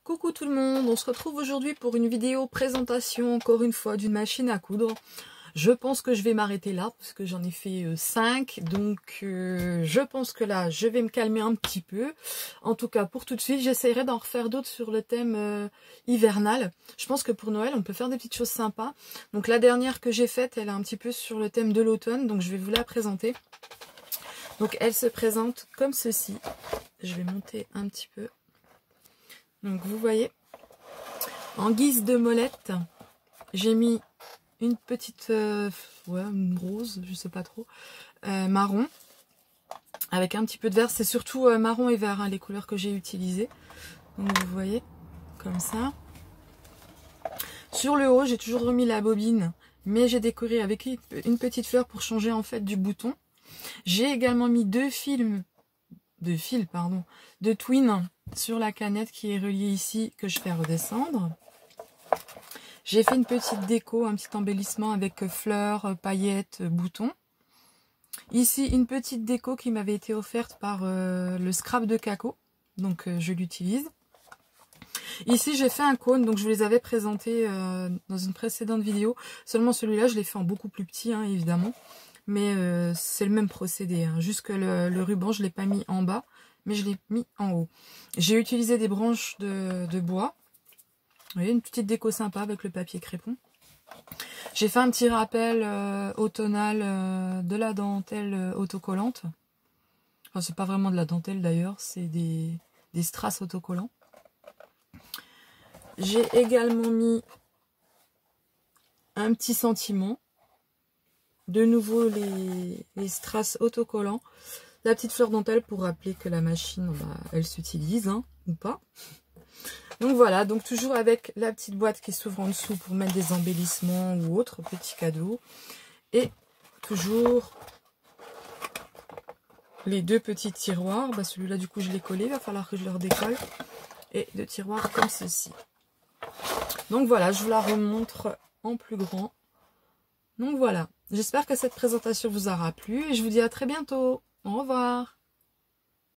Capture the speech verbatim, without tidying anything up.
Coucou tout le monde, on se retrouve aujourd'hui pour une vidéo présentation encore une fois d'une machine à coudre. Je pense que je vais m'arrêter là parce que j'en ai fait euh, cinq, donc euh, je pense que là je vais me calmer un petit peu. En tout cas pour tout de suite, j'essaierai d'en refaire d'autres sur le thème euh, hivernal. Je pense que pour Noël on peut faire des petites choses sympas. Donc la dernière que j'ai faite, elle est un petit peu sur le thème de l'automne, donc je vais vous la présenter. Donc elle se présente comme ceci. Je vais monter un petit peu. Donc vous voyez, en guise de molette, j'ai mis une petite euh, ouais, une rose, je sais pas trop, euh, marron, avec un petit peu de vert. C'est surtout euh, marron et vert, hein, les couleurs que j'ai utilisées. Donc vous voyez, comme ça. Sur le haut, j'ai toujours remis la bobine, mais j'ai décoré avec une petite fleur pour changer en fait du bouton. J'ai également mis deux fils, deux fils pardon, de twin sur la canette qui est reliée ici, que je fais redescendre. J'ai fait une petite déco, un petit embellissement avec fleurs, paillettes, boutons. Ici, une petite déco qui m'avait été offerte par euh, le scrap de Caco, donc euh, je l'utilise. Ici, j'ai fait un cône, donc je vous les avais présentés euh, dans une précédente vidéo. Seulement celui-là, je l'ai fait en beaucoup plus petit, hein, évidemment. Mais euh, c'est le même procédé, hein. Juste que le, le ruban, je ne l'ai pas mis en bas, mais je l'ai mis en haut. J'ai utilisé des branches de, de bois. Vous voyez, une petite déco sympa avec le papier crépon. J'ai fait un petit rappel euh, automnal euh, de la dentelle euh, autocollante. Enfin, c'est pas vraiment de la dentelle d'ailleurs, c'est des, des strass autocollants. J'ai également mis un petit sentiment. De nouveau les, les strass autocollants. La petite fleur dentelle pour rappeler que la machine, bah, elle s'utilise, hein, ou pas. Donc voilà, donc toujours avec la petite boîte qui s'ouvre en dessous pour mettre des embellissements ou autres petits cadeaux. Et toujours les deux petits tiroirs. Bah, celui-là, du coup, je l'ai collé. Il va falloir que je le redécolle. Et deux tiroirs comme ceci. Donc voilà, je vous la remontre en plus grand. Donc voilà, j'espère que cette présentation vous aura plu. Et je vous dis à très bientôt. Au revoir.